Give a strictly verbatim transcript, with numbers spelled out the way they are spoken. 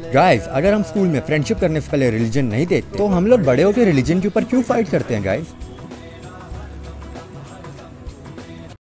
Guys, अगर हम school में फ्रेंडशिप करने से पहले रिलीजन नहीं देखते तो हम लोग बड़े होकर रिलीजन के ऊपर क्यों फाइट करते हैं गाइस?